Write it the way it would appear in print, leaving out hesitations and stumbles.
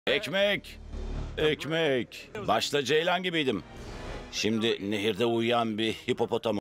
Ekmek, ekmek. Başta ceylan gibiydim. Şimdi nehirde uyuyan bir hipopotam.